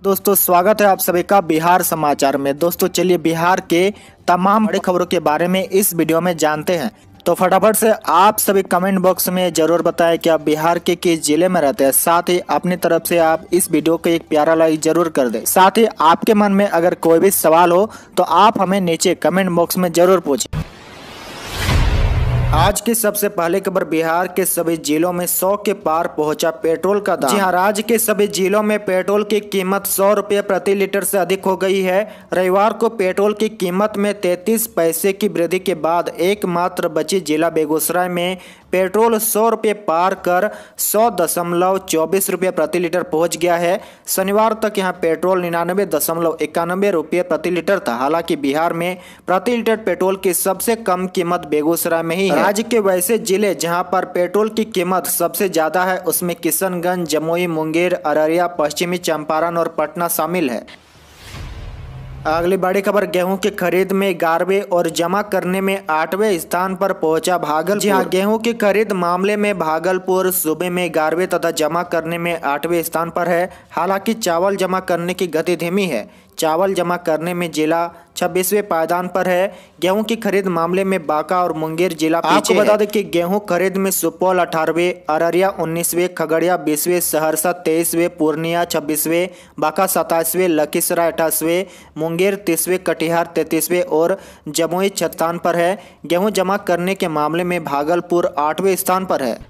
दोस्तों स्वागत है आप सभी का बिहार समाचार में। दोस्तों चलिए बिहार के तमाम बड़ी खबरों के बारे में इस वीडियो में जानते हैं। तो फटाफट से आप सभी कमेंट बॉक्स में जरूर बताएं कि आप बिहार के किस जिले में रहते हैं। साथ ही अपनी तरफ से आप इस वीडियो को एक प्यारा लाइक जरूर कर दें। साथ ही आपके मन में अगर कोई भी सवाल हो तो आप हमें नीचे कमेंट बॉक्स में जरूर पूछें। आज की सबसे पहले खबर, बिहार के सभी जिलों में 100 के पार पहुंचा पेट्रोल का दाम। जी हाँ, राज्य के सभी जिलों में पेट्रोल की कीमत 100 रुपये प्रति लीटर से अधिक हो गई है। रविवार को पेट्रोल की कीमत में 33 पैसे की वृद्धि के बाद एकमात्र बची जिला बेगूसराय में पेट्रोल 100 रुपये पार कर 100.24 रुपये प्रति लीटर पहुंच गया है। शनिवार तक यहां पेट्रोल 99.91 रुपये प्रति लीटर था। हालांकि बिहार में प्रति लीटर पेट्रोल की सबसे कम कीमत बेगूसराय में ही है। राज्य के वैसे जिले जहां पर पेट्रोल की कीमत सबसे ज्यादा है उसमें किशनगंज, जमुई, मुंगेर, अररिया, पश्चिमी चंपारण और पटना शामिल है। अगली बड़ी खबर, गेहूं की खरीद में 11वें और जमा करने में 8वें स्थान पर पहुंचा भागलपुर। जी हां, गेहूं की खरीद मामले में भागलपुर सूबे में 11वें तथा जमा करने में 8वें स्थान पर है। हालांकि चावल जमा करने की गति धीमी है। चावल जमा करने में जिला 26वें पायदान पर है। गेहूं की खरीद मामले में बांका और मुंगेर जिला पीछे है। आपको बता दें कि गेहूं खरीद में सुपौल 18वें, अररिया 19वें, खगड़िया 20वें, सहरसा 23वें, पूर्णिया 26वें, बांका 27वें, लखीसराय 28वें, मुंगेर 30वें, कटिहार 33वें और जमुई 6 स्थान पर है। गेहूं जमा करने के मामले में भागलपुर 8वें स्थान पर है।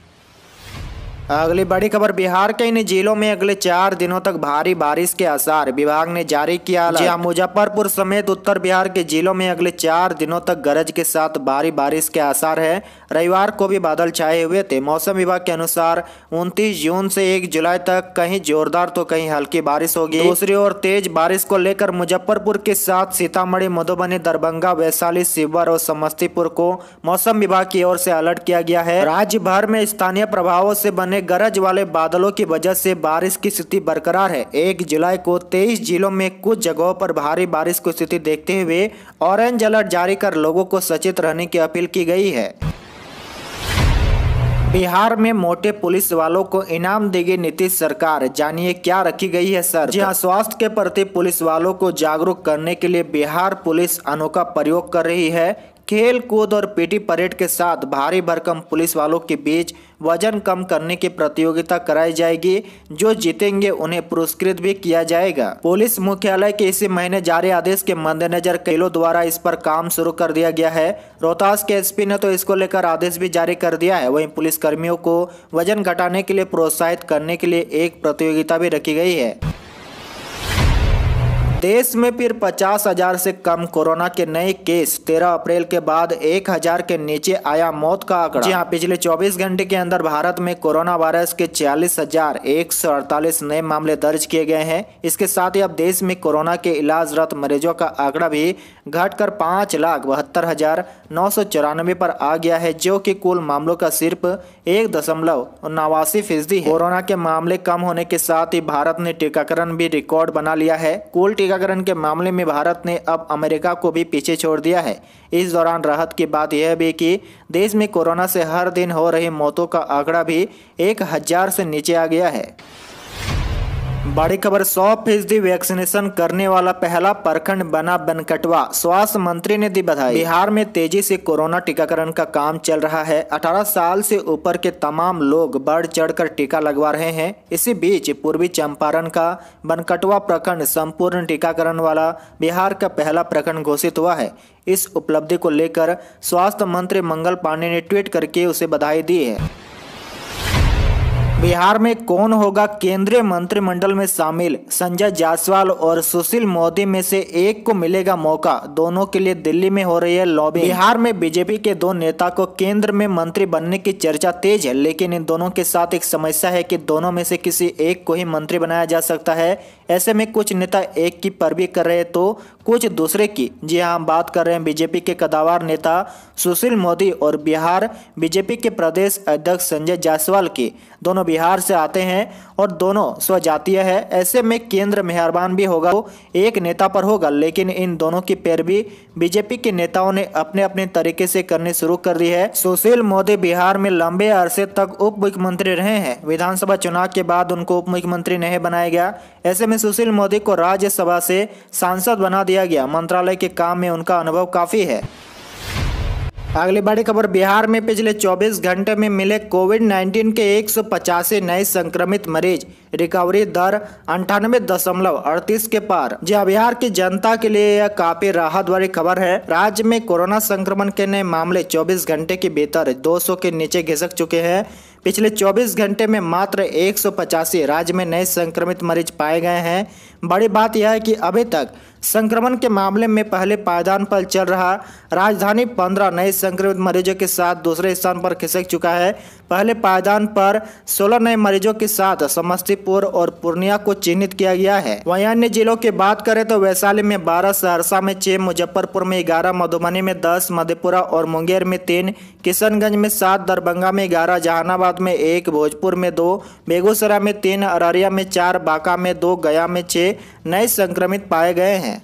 अगली बड़ी खबर, बिहार के इन जिलों में अगले 4 दिनों तक भारी बारिश के आसार, विभाग ने जारी किया अलर्ट। जी हां, मुजफ्फरपुर समेत उत्तर बिहार के जिलों में अगले 4 दिनों तक गरज के साथ भारी बारिश के आसार है। रविवार को भी बादल छाए हुए थे। मौसम विभाग के अनुसार 29 जून से 1 जुलाई तक कहीं जोरदार तो कहीं हल्की बारिश होगी। दूसरी ओर तेज बारिश को लेकर मुजफ्फरपुर के साथ सीतामढ़ी, मधुबनी, दरभंगा, वैशाली, शिवहर और समस्तीपुर को मौसम विभाग की ओर से अलर्ट किया गया है। राज्य भर में स्थानीय प्रभावों से बने गरज वाले बादलों की वजह से बारिश की स्थिति बरकरार है। 1 जुलाई को 23 जिलों में कुछ जगहों पर भारी बारिश की स्थिति देखते हुए ऑरेंज अलर्ट जारी कर लोगों को सचेत रहने की अपील की गई है। बिहार में मोटे पुलिस वालों को इनाम देगी नीतीश सरकार, जानिए क्या रखी गई है शर्त। जी हां, स्वास्थ्य के प्रति पुलिस वालों को जागरूक करने के लिए बिहार पुलिस अनोखा प्रयोग कर रही है। खेल कूद और पीटी परेड के साथ भारी भरकम पुलिस वालों के बीच वजन कम करने की प्रतियोगिता कराई जाएगी। जो जीतेंगे उन्हें पुरस्कृत भी किया जाएगा। पुलिस मुख्यालय के इसी महीने जारी आदेश के मद्देनजर कईलों द्वारा इस पर काम शुरू कर दिया गया है। रोहतास के एसपी ने तो इसको लेकर आदेश भी जारी कर दिया है। वहीं पुलिस कर्मियों को वजन घटाने के लिए प्रोत्साहित करने के लिए एक प्रतियोगिता भी रखी गई है। देश में फिर 50,000 से कम कोरोना के नए केस। 13 अप्रैल के बाद 1,000 के नीचे आया मौत का आंकड़ा। जी हां, पिछले 24 घंटे के अंदर भारत में कोरोना वायरस के 46,148 नए मामले दर्ज किए गए हैं। इसके साथ ही अब देश में कोरोना के इलाजरत मरीजों का आंकड़ा भी घटकर 5,72,994 पर आ गया है, जो कि कुल मामलों का सिर्फ 1.89% है। कोरोना के मामले कम होने के साथ ही भारत ने टीकाकरण भी रिकॉर्ड बना लिया है। कुल टीकाकरण के मामले में भारत ने अब अमेरिका को भी पीछे छोड़ दिया है। इस दौरान राहत की बात यह भी कि देश में कोरोना से हर दिन हो रही मौतों का आंकड़ा भी 1,000 से नीचे आ गया है। बड़ी खबर, 100% वैक्सीनेशन करने वाला पहला प्रखंड बना बनकटवा, स्वास्थ्य मंत्री ने दी बधाई। बिहार में तेजी से कोरोना टीकाकरण का काम चल रहा है। 18 साल से ऊपर के तमाम लोग बढ़ चढ़कर टीका लगवा रहे हैं। इसी बीच पूर्वी चंपारण का बनकटवा प्रखंड संपूर्ण टीकाकरण वाला बिहार का पहला प्रखंड घोषित हुआ है। इस उपलब्धि को लेकर स्वास्थ्य मंत्री मंगल पांडे ने ट्वीट करके उसे बधाई दी है। बिहार में कौन होगा केंद्रीय मंत्रिमंडल में शामिल? संजय जायसवाल और सुशील मोदी में से एक को मिलेगा मौका। दोनों के लिए दिल्ली में हो रही है लॉबी। बिहार में बीजेपी के 2 नेता को केंद्र में मंत्री बनने की चर्चा तेज है, लेकिन इन दोनों के साथ एक समस्या है कि दोनों में से किसी एक को ही मंत्री बनाया जा सकता है। ऐसे में कुछ नेता एक की पैरवी कर रहे तो कुछ दूसरे की। जी हाँ, हम बात कर रहे हैं बीजेपी के कद्दावर नेता सुशील मोदी और बिहार बीजेपी के प्रदेश अध्यक्ष संजय जायसवाल की। दोनों बिहार से आते हैं और दोनों स्वजातीय है। ऐसे में केंद्र मेहरबान भी होगा तो एक नेता पर होगा, लेकिन इन दोनों की पैरवी बीजेपी के नेताओं ने अपने अपने तरीके से करनी शुरू कर दी है। सुशील मोदी बिहार में लंबे अरसे तक उप मुख्यमंत्री रहे हैं। विधानसभा चुनाव के बाद उनको उप मुख्यमंत्री नहीं बनाया गया। ऐसे में सुशील मोदी को राज्यसभा से सांसद बना दिया गया। मंत्रालय के काम में उनका अनुभव काफी है। अगली बड़ी खबर, बिहार में पिछले 24 घंटे में मिले कोविड-19 के 185 नए संक्रमित मरीज, रिकवरी दर 98.38 के पार। जी हाँ, बिहार की जनता के लिए यह काफी राहत वाली खबर है। राज्य में कोरोना संक्रमण के नए मामले 24 घंटे के भीतर 200 के नीचे घिसक चुके हैं। पिछले 24 घंटे में मात्र 185 राज्य में नए संक्रमित मरीज पाए गए हैं। बड़ी बात यह है कि अभी तक संक्रमण के मामले में पहले पायदान पर चल रहा राजधानी 15 नए संक्रमित मरीजों के साथ दूसरे स्थान पर खिसक चुका है। पहले पायदान पर 16 नए मरीजों के साथ समस्तीपुर और पूर्णिया को चिन्हित किया गया है। वहीं अन्य जिलों की बात करें तो वैशाली में 12, सहरसा में 6, मुजफ्फरपुर में 11, मधुबनी में 10, मधेपुरा और मुंगेर में 3, किशनगंज में 7, दरभंगा में 11, जहानाबाद में 1, भोजपुर में 2, बेगूसराय में 3, अररिया में 4, बांका में 2, गया में 6 नए संक्रमित पाए गए हैं।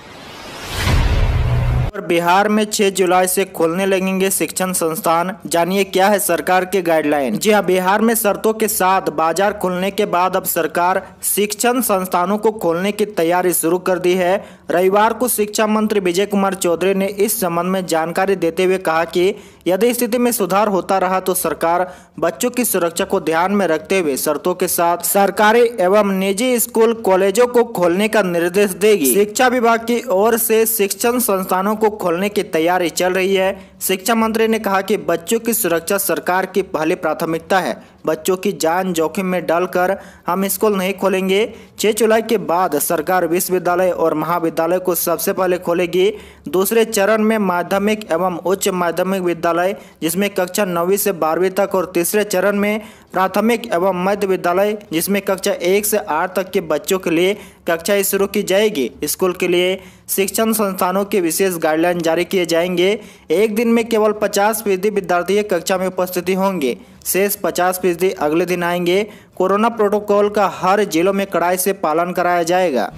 और बिहार में 6 जुलाई से खोलने लगेंगे शिक्षण संस्थान। जानिए क्या है सरकार के गाइडलाइन। जी हाँ, बिहार में शर्तों के साथ बाजार खुलने के बाद अब सरकार शिक्षण संस्थानों को खोलने की तैयारी शुरू कर दी है। रविवार को शिक्षा मंत्री विजय कुमार चौधरी ने इस संबंध में जानकारी देते हुए कहा कि यदि स्थिति में सुधार होता रहा तो सरकार बच्चों की सुरक्षा को ध्यान में रखते हुए शर्तों के साथ सरकारी एवं निजी स्कूल कॉलेजों को खोलने का निर्देश देगी। शिक्षा विभाग की ओर से शिक्षण संस्थानों को खोलने की तैयारी चल रही है। शिक्षा मंत्री ने कहा कि बच्चों की सुरक्षा सरकार की पहली प्राथमिकता है। बच्चों की जान जोखिम में डालकर हम स्कूल नहीं खोलेंगे। 6 जुलाई के बाद सरकार विश्वविद्यालय और महाविद्यालय को सबसे पहले खोलेगी। दूसरे चरण में माध्यमिक एवं उच्च माध्यमिक विद्यालय जिसमें कक्षा 9वीं से 12वीं तक और तीसरे चरण में प्राथमिक एवं मध्य विद्यालय जिसमें कक्षा 1 से 8 तक के बच्चों के लिए कक्षाएं शुरू की जाएगी। स्कूल के लिए शिक्षण संस्थानों के विशेष गाइडलाइन जारी किए जाएंगे। एक दिन में केवल 50% विद्यार्थी कक्षा में उपस्थिति होंगे, शेष 50% अगले दिन आएंगे। कोरोना प्रोटोकॉल का हर जिलों में कड़ाई से पालन कराया जाएगा।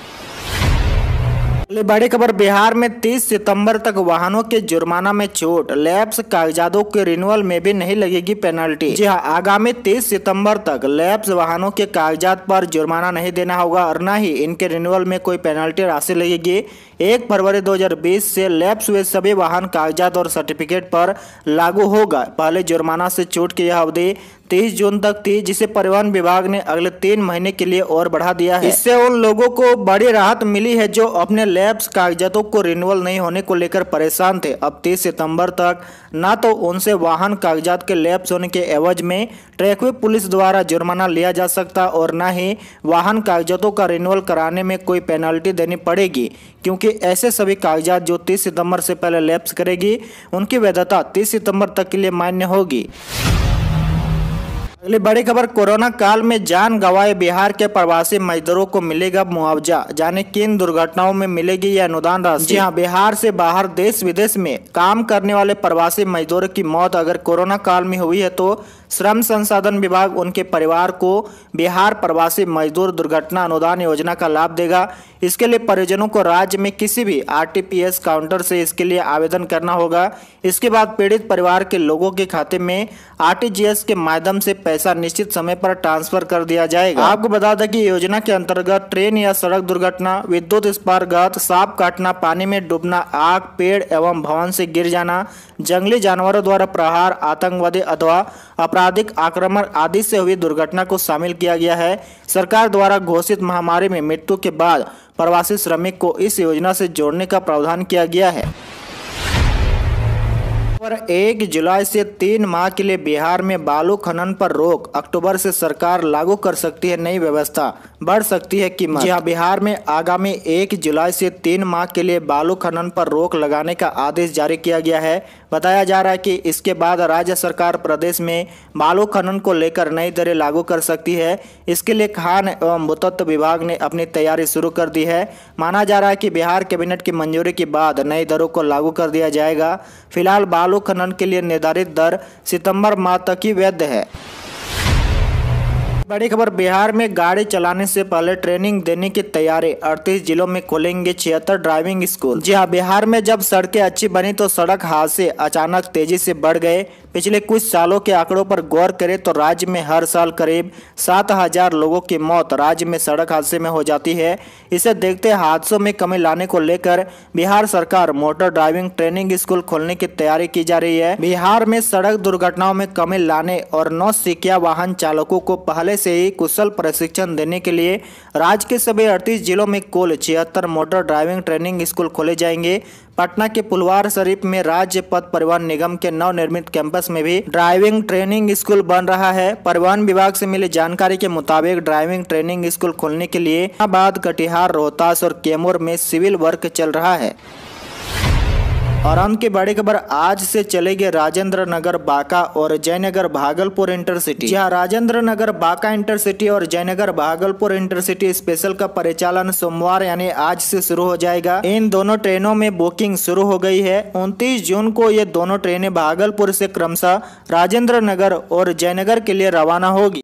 बड़ी खबर, बिहार में 30 सितंबर तक वाहनों के जुर्माना में छूट, लैप्स कागजातों के रिन्यूअल में भी नहीं लगेगी पेनल्टी। जी हां, आगामी 30 सितंबर तक लैप्स वाहनों के कागजात पर जुर्माना नहीं देना होगा और न ही इनके रिन्यूअल में कोई पेनल्टी राशि लगेगी। 1 फरवरी 2020 से लैप्स हुए सभी वाहन कागजात और सर्टिफिकेट पर लागू होगा। पहले जुर्माना से छूट की यह अवधि 30 जून तक थी, जिसे परिवहन विभाग ने अगले 3 महीने के लिए और बढ़ा दिया है। इससे उन लोगों को बड़ी राहत मिली है जो अपने लैप्स कागजातों को रिन्यूअल नहीं होने को लेकर परेशान थे। अब 30 सितंबर तक न तो उनसे वाहन कागजात के लैप्स होने के एवज में ट्रैफिक पुलिस द्वारा जुर्माना लिया जा सकता और न ही वाहन कागजातों का रिन्यूअल कराने में कोई पेनल्टी देनी पड़ेगी, क्योंकि ऐसे सभी कागजात जो 30 सितंबर से पहले लैप्स करेगी उनकी वैधता 30 सितंबर तक के लिए मान्य होगी। अगली बड़ी खबर, कोरोना काल में जान गंवाए बिहार के प्रवासी मजदूरों को मिलेगा मुआवजा। जाने किन दुर्घटनाओं में मिलेगी यह अनुदान राशि। जी हां, बिहार से बाहर देश विदेश में काम करने वाले प्रवासी मजदूरों की मौत अगर कोरोना काल में हुई है तो श्रम संसाधन विभाग उनके परिवार को बिहार प्रवासी मजदूर दुर्घटना अनुदान योजना का लाभ देगा। इसके लिए परिजनों को राज्य में किसी भी RTPS काउंटर से इसके लिए आवेदन करना होगा। इसके बाद पीड़ित परिवार के लोगों के खाते में RTGS के माध्यम से पैसा निश्चित समय पर ट्रांसफर कर दिया जाएगा। आपको बता दें कि योजना के अंतर्गत ट्रेन या सड़क दुर्घटना, विद्युत स्पार्घात, सांप काटना, पानी में डूबना, आग, पेड़ एवं भवन से गिर जाना, जंगली जानवरों द्वारा प्रहार, आतंकवादी अथवा आपराधिक आक्रमण आदि से हुई दुर्घटना को शामिल किया गया है। सरकार द्वारा घोषित महामारी में मृत्यु के बाद प्रवासी श्रमिक को इस योजना से जोड़ने का प्रावधान किया गया है। 1 जुलाई से 3 माह के लिए बिहार में बालू खनन पर रोक। अक्टूबर से सरकार लागू कर सकती है नई व्यवस्था, बढ़ सकती है कीमत। जी हां, बिहार में आगामी 1 जुलाई से 3 माह के लिए बालू खनन पर रोक लगाने का आदेश जारी किया गया है। बताया जा रहा है कि इसके बाद राज्य सरकार प्रदेश में बालू खनन को लेकर नई दरें लागू कर सकती है। इसके लिए खान एवं भूतत्व विभाग ने अपनी तैयारी शुरू कर दी है। माना जा रहा है कि बिहार कैबिनेट की मंजूरी के बाद नई दरों को लागू कर दिया जाएगा। फिलहाल बालू खनन के लिए निर्धारित दर सितंबर माह तक ही वैध है। बड़ी खबर, बिहार में गाड़ी चलाने से पहले ट्रेनिंग देने की तैयारी। 38 जिलों में खोलेंगे 76 ड्राइविंग स्कूल। जी हाँ, बिहार में जब सड़कें अच्छी बनी तो सड़क हादसे अचानक तेजी से बढ़ गए। पिछले कुछ सालों के आंकड़ों पर गौर करें तो राज्य में हर साल करीब 7,000 लोगों की मौत राज्य में सड़क हादसे में हो जाती है। इसे देखते हादसों में कमी लाने को लेकर बिहार सरकार मोटर ड्राइविंग ट्रेनिंग स्कूल खोलने की तैयारी की जा रही है। बिहार में सड़क दुर्घटनाओं में कमी लाने और नौसिखिया वाहन चालकों को पहले से ही कुशल प्रशिक्षण देने के लिए राज्य के सभी 38 जिलों में कुल 76 मोटर ड्राइविंग ट्रेनिंग स्कूल खोले जाएंगे। पटना के पुलवार शरीफ में राज्य पथ परिवहन निगम के नवनिर्मित कैंपस में भी ड्राइविंग ट्रेनिंग स्कूल बन रहा है। परिवहन विभाग से मिली जानकारी के मुताबिक ड्राइविंग ट्रेनिंग स्कूल खोलने के लिए इलाहाबाद, कटिहार, रोहतास और कैमूर में सिविल वर्क चल रहा है। और अंत की बड़ी खबर, आज से चलेगी राजेंद्र नगर बांका और जयनगर भागलपुर इंटरसिटी। जहां राजेंद्र नगर बांका इंटरसिटी और जयनगर भागलपुर इंटरसिटी स्पेशल का परिचालन सोमवार यानी आज से शुरू हो जाएगा। इन दोनों ट्रेनों में बुकिंग शुरू हो गई है। 29 जून को ये दोनों ट्रेनें भागलपुर से क्रमशः राजेंद्र नगर और जयनगर के लिए रवाना होगी।